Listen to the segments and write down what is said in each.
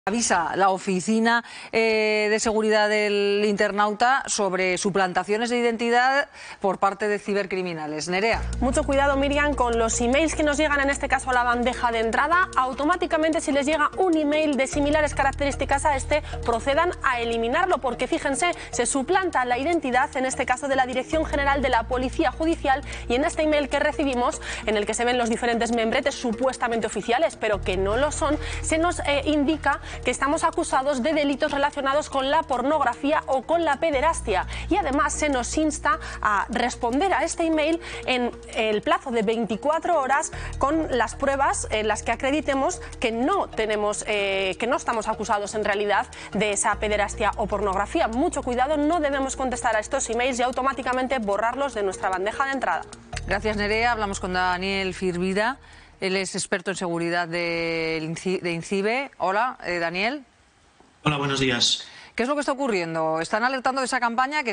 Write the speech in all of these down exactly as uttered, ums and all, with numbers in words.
Avisa la Oficina eh, de Seguridad del Internauta sobre suplantaciones de identidad por parte de cibercriminales. Nerea. Mucho cuidado, Miriam, con los emails que nos llegan, en este caso a la bandeja de entrada. Automáticamente, si les llega un email de similares características a este, procedan a eliminarlo, porque fíjense, se suplanta la identidad, en este caso de la Dirección General de la Policía Judicial, y en este email que recibimos, en el que se ven los diferentes membretes supuestamente oficiales, pero que no lo son, se nos eh, indica que estamos acusados de delitos relacionados con la pornografía o con la pederastia, y además se nos insta a responder a este email en el plazo de veinticuatro horas con las pruebas en las que acreditemos que no tenemos, eh, que no estamos acusados en realidad de esa pederastia o pornografía. Mucho cuidado, no debemos contestar a estos emails y automáticamente borrarlos de nuestra bandeja de entrada. Gracias, Nerea. Hablamos con Daniel Firvida. Él es experto en seguridad de INCIBE. Hola, eh, Daniel. Hola, buenos días. ¿Qué es lo que está ocurriendo? Están alertando de esa campaña que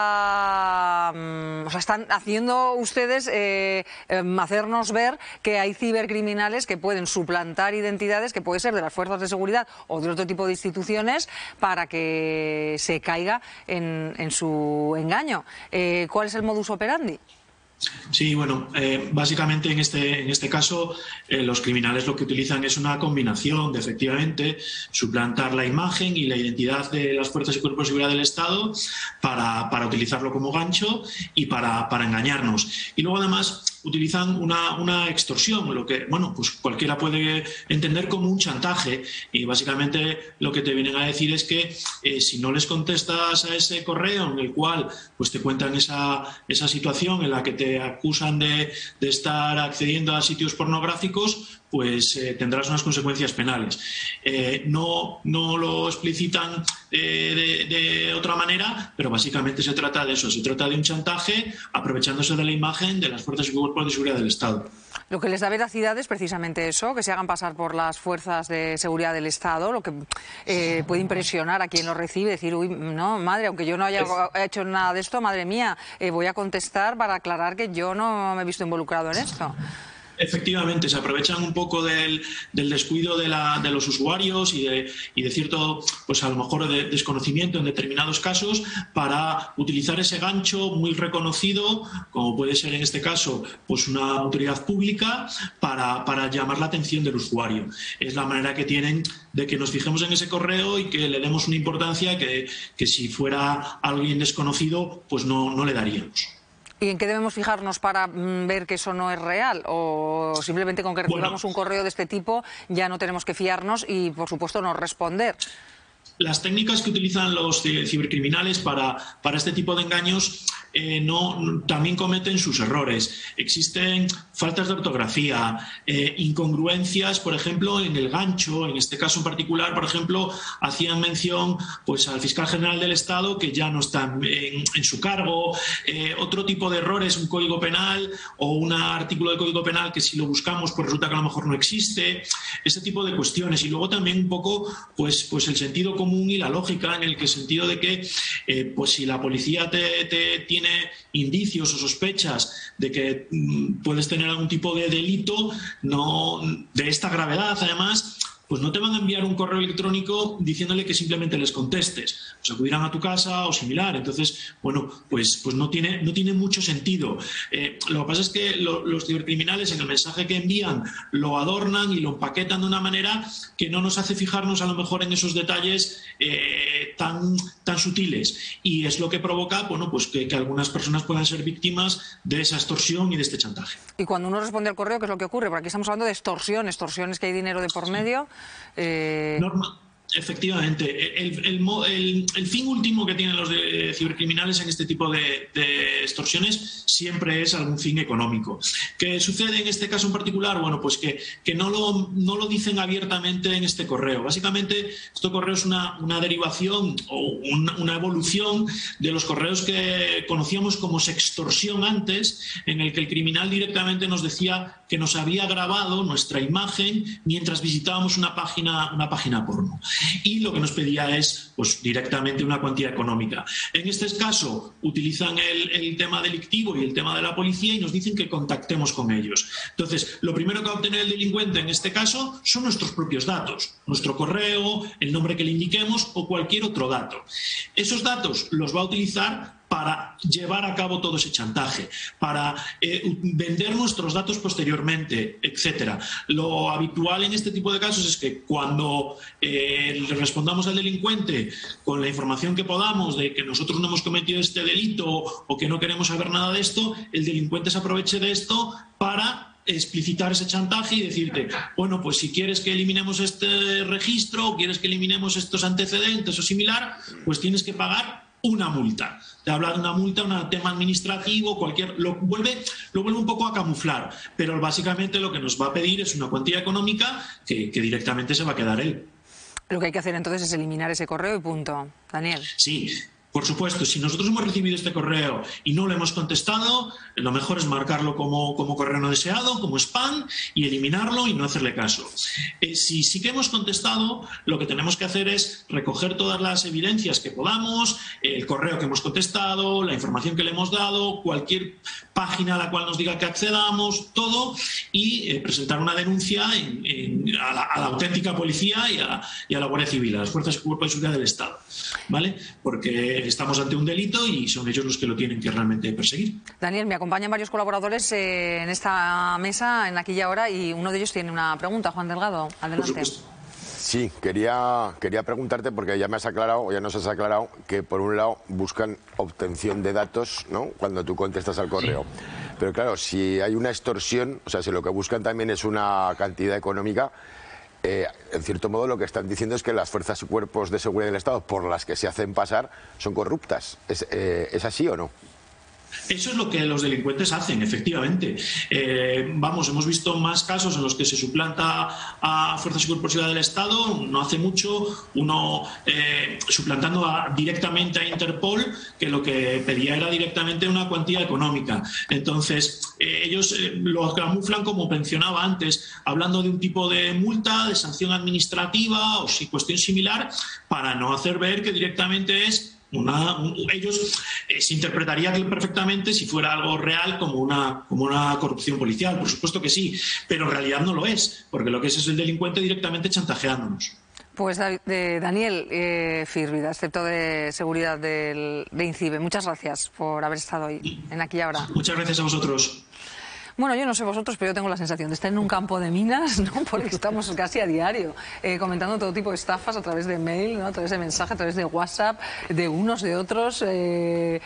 está, um, o sea, están haciendo ustedes eh, eh, hacernos ver que hay cibercriminales que pueden suplantar identidades, que puede ser de las fuerzas de seguridad o de otro tipo de instituciones, para que se caiga en, en su engaño. Eh, ¿Cuál es el modus operandi? Sí, bueno, eh, básicamente en este, en este caso eh, los criminales lo que utilizan es una combinación de, efectivamente, suplantar la imagen y la identidad de las fuerzas y cuerpos de seguridad del Estado para, para utilizarlo como gancho y para, para engañarnos. Y luego, además, utilizan una, una extorsión, lo que, bueno, pues cualquiera puede entender como un chantaje, y básicamente lo que te vienen a decir es que eh, si no les contestas a ese correo en el cual pues te cuentan esa, esa situación en la que te acusan de, de estar accediendo a sitios pornográficos, pues eh, tendrás unas consecuencias penales. Eh, no, no lo explicitan eh, de, de otra manera, pero básicamente se trata de eso, se trata de un chantaje aprovechándose de la imagen de las fuerzas y cuerpos de seguridad del Estado. Lo que les da veracidad es precisamente eso, que se hagan pasar por las fuerzas de seguridad del Estado, lo que eh, puede impresionar a quien lo recibe, decir, uy, no, madre, aunque yo no haya hecho nada de esto, madre mía, eh, voy a contestar para aclarar que yo no me he visto involucrado en esto. Efectivamente, se aprovechan un poco del, del descuido de, la, de los usuarios y de, y de cierto, pues a lo mejor de desconocimiento en determinados casos, para utilizar ese gancho muy reconocido, como puede ser en este caso pues una autoridad pública, para, para llamar la atención del usuario. Es la manera que tienen de que nos fijemos en ese correo y que le demos una importancia que, que si fuera alguien desconocido, pues no, no le daríamos. ¿Y en qué debemos fijarnos para mm, ver que eso no es real? ¿O simplemente con que recibamos bueno, un correo de este tipo ya no tenemos que fiarnos y, por supuesto, no responder? Las técnicas que utilizan los cibercriminales para, para este tipo de engaños eh, no, también cometen sus errores. Existen faltas de ortografía, eh, incongruencias, por ejemplo, en el gancho. En este caso en particular, por ejemplo, hacían mención pues, al fiscal general del Estado, que ya no está en, en su cargo. Eh, otro tipo de errores, un código penal o un artículo del código penal que si lo buscamos pues resulta que a lo mejor no existe. Ese tipo de cuestiones. Y luego también un poco pues, pues el sentido común y la lógica, en el que sentido de que eh, pues si la policía te, te tiene indicios o sospechas de que mm, puedes tener algún tipo de delito no de esta gravedad, además, pues no te van a enviar un correo electrónico diciéndole que simplemente les contestes. Pues acudirán a tu casa o similar. Entonces, bueno, pues, pues no tiene, no tiene mucho sentido. Eh, lo que pasa es que lo, los cibercriminales en el mensaje que envían lo adornan y lo empaquetan de una manera que no nos hace fijarnos a lo mejor en esos detalles eh, tan, tan sutiles. Y es lo que provoca, bueno, pues que, que algunas personas puedan ser víctimas de esa extorsión y de este chantaje. Y cuando uno responde al correo, ¿qué es lo que ocurre? Porque aquí estamos hablando de extorsión, extorsiones que hay dinero de por medio. Eh... Norma. Efectivamente, el, el, el, el fin último que tienen los de, cibercriminales en este tipo de, de extorsiones siempre es algún fin económico. ¿Qué sucede en este caso en particular? Bueno, pues que, que no, lo, no lo dicen abiertamente en este correo. Básicamente, este correo es una, una derivación o una, una evolución de los correos que conocíamos como sextorsión antes, en el que el criminal directamente nos decía que nos había grabado nuestra imagen mientras visitábamos una página, una página porno. y lo que nos pedía es pues, directamente una cuantía económica. En este caso, utilizan el, el tema delictivo y el tema de la policía y nos dicen que contactemos con ellos. Entonces, lo primero que va a obtener el delincuente en este caso son nuestros propios datos, nuestro correo, el nombre que le indiquemos o cualquier otro dato. Esos datos los va a utilizar para llevar a cabo todo ese chantaje, para eh, vender nuestros datos posteriormente, etcétera. Lo habitual en este tipo de casos es que cuando eh, le respondamos al delincuente con la información que podamos de que nosotros no hemos cometido este delito o que no queremos saber nada de esto, el delincuente se aproveche de esto para explicitar ese chantaje y decirte, bueno, pues si quieres que eliminemos este registro o quieres que eliminemos estos antecedentes o similar, pues tienes que pagar una multa. Te habla de una multa, un tema administrativo, cualquier, lo vuelve, lo vuelve un poco a camuflar, pero básicamente lo que nos va a pedir es una cuantía económica que, que directamente se va a quedar él. Lo que hay que hacer entonces es eliminar ese correo y punto. Daniel. Sí. Por supuesto, si nosotros hemos recibido este correo y no lo hemos contestado, lo mejor es marcarlo como, como correo no deseado, como spam, y eliminarlo y no hacerle caso. Eh, si sí que hemos contestado, lo que tenemos que hacer es recoger todas las evidencias que podamos, el correo que hemos contestado, la información que le hemos dado, cualquier página a la cual nos diga que accedamos, todo, y eh, presentar una denuncia en, en, a, la, a la auténtica policía y a, y a la Guardia Civil, a las Fuerzas y Cuerpos de Seguridad del Estado, ¿vale? Porque estamos ante un delito y son ellos los que lo tienen que realmente perseguir. Daniel, me acompañan varios colaboradores eh, en esta mesa, en Aquí y Ahora, y uno de ellos tiene una pregunta. Juan Delgado, adelante. Sí, quería, quería preguntarte, porque ya me has aclarado, o ya nos has aclarado, que por un lado buscan obtención de datos, ¿no?, cuando tú contestas al correo. Sí. Pero claro, si hay una extorsión, o sea, si lo que buscan también es una cantidad económica, Eh, en cierto modo lo que están diciendo es que las fuerzas y cuerpos de seguridad del Estado por las que se hacen pasar son corruptas. ¿Es, eh, ¿es así o no? Eso es lo que los delincuentes hacen, efectivamente. Eh, vamos, hemos visto más casos en los que se suplanta a fuerzas y cuerpos de seguridad del Estado. No hace mucho, uno eh, suplantando a, directamente a Interpol, que lo que pedía era directamente una cuantía económica. Entonces, eh, ellos eh, lo camuflan, como mencionaba antes, hablando de un tipo de multa, de sanción administrativa o si cuestión similar, para no hacer ver que directamente es Una, un, ellos eh, se interpretaría perfectamente si fuera algo real como una, como una corrupción policial. Por supuesto que sí, pero en realidad no lo es, porque lo que es es el delincuente directamente chantajeándonos. Pues de Daniel eh, Firvida, excepto de seguridad del, de INCIBE, muchas gracias por haber estado hoy en Aquí y Ahora. Muchas gracias a vosotros. Bueno, yo no sé vosotros, pero yo tengo la sensación de estar en un campo de minas, ¿no? Porque estamos casi a diario eh, comentando todo tipo de estafas a través de mail, ¿no?, a través de mensaje, a través de WhatsApp, de unos, de otros. Eh,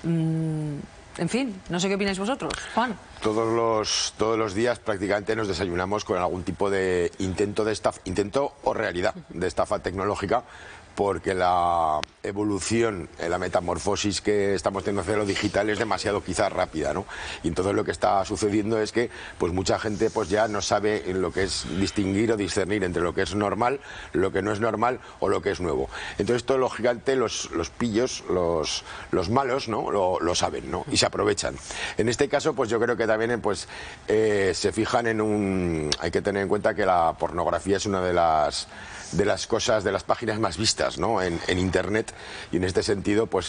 mmm, en fin, no sé qué opináis vosotros, Juan. Todos los, todos los días prácticamente nos desayunamos con algún tipo de intento de estafa, intento o realidad de estafa tecnológica, porque la evolución, la metamorfosis que estamos teniendo hacia lo digital es demasiado quizás rápida, ¿no? Y entonces lo que está sucediendo es que pues mucha gente pues ya no sabe lo que es distinguir o discernir entre lo que es normal, lo que no es normal o lo que es nuevo. Entonces esto lógicamente los, los pillos, los, los malos, ¿no?, lo, lo saben, ¿no?, y se aprovechan. En este caso pues yo creo que también pues eh, se fijan en un... Hay que tener en cuenta que la pornografía es una de las... de las cosas, de las páginas más vistas, ¿no?, en, en Internet, y en este sentido pues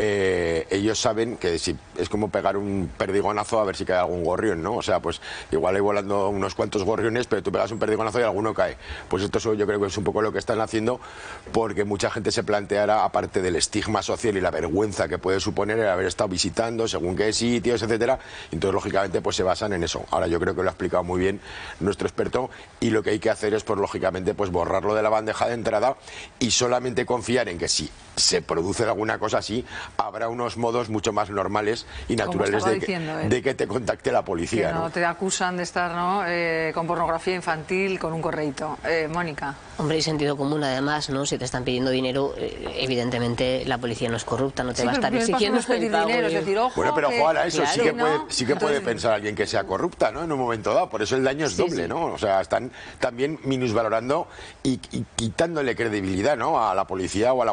eh, ellos saben que si es como pegar un perdigonazo a ver si cae algún gorrión, ¿no? O sea, pues igual hay volando unos cuantos gorriones, pero tú pegas un perdigonazo y alguno cae. Pues esto yo creo que es un poco lo que están haciendo, porque mucha gente se planteará, aparte del estigma social y la vergüenza que puede suponer el haber estado visitando según qué sitios, etcétera, y entonces lógicamente pues se basan en eso. Ahora yo creo que lo ha explicado muy bien nuestro experto, y lo que hay que hacer es pues lógicamente pues borrarlo de la bandeja de entrada y solamente confiar en que si se produce alguna cosa así, habrá unos modos mucho más normales y naturales de que, de que te contacte la policía. Que no, ¿no? te acusan de estar, ¿no?, eh, con pornografía infantil, con un correíto. Eh, Mónica. Hombre, y sentido común además, ¿no? Si te están pidiendo dinero, eh, evidentemente la policía no es corrupta, no te sí, va a estar exigiendo pedir dinero, es decir, ojo, bueno, pero que... Juan, eso claro, sí que puede, ¿no? sí que puede pensar alguien que sea corrupta, ¿no?, en un momento dado. Por eso el daño es sí, doble, sí. ¿no? O sea, están también minusvalorando y, y quitándole credibilidad, ¿no?, a la policía o a la Guardia Civil.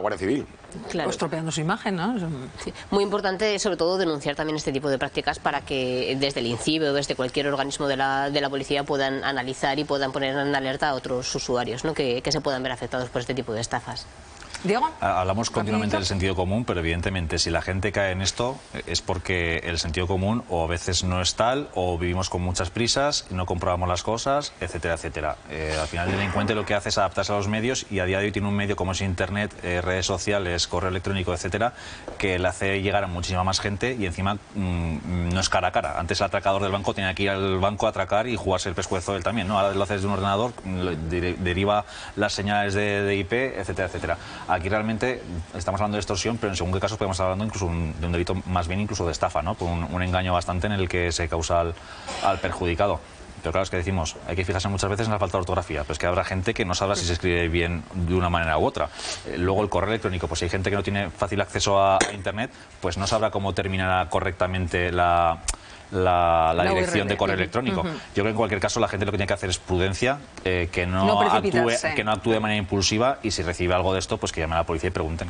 Claro. O estropeando su imagen, ¿no? Sí. Muy importante, sobre todo, denunciar también este tipo de prácticas para que desde el INCIBE o desde cualquier organismo de la, de la policía puedan analizar y puedan poner en alerta a otros usuarios, ¿no? que, que se puedan ver afectados por este tipo de estafas. Diego. Hablamos continuamente del sentido común, pero evidentemente si la gente cae en esto es porque el sentido común o a veces no es tal, o vivimos con muchas prisas, no comprobamos las cosas, etcétera, etcétera. Eh, al final el delincuente lo que hace es adaptarse a los medios y a día de hoy tiene un medio como es Internet, eh, redes sociales, correo electrónico, etcétera, que le hace llegar a muchísima más gente y encima mmm, no es cara a cara. Antes el atracador del banco tenía que ir al banco a atracar y jugarse el pescuezo él también, ¿no? Ahora lo haces de un ordenador, de, deriva las señales de, de I P, etcétera, etcétera. Aquí realmente estamos hablando de extorsión, pero en según qué casos podemos estar hablando incluso un, de un delito más bien incluso de estafa, ¿no? Por un, un engaño bastante en el que se causa al, al perjudicado. Pero claro, es que decimos, hay que fijarse muchas veces en la falta de ortografía, pero es que habrá gente que no sabrá si se escribe bien de una manera u otra. Eh, luego el correo electrónico, pues si hay gente que no tiene fácil acceso a, a Internet, pues no sabrá cómo terminará correctamente la... La, la, la dirección de correo electrónico. Uh-huh. Yo creo que en cualquier caso la gente lo que tiene que hacer es prudencia, eh, que, no no actúe, que no actúe de manera impulsiva y si recibe algo de esto, pues que llame a la policía y pregunten.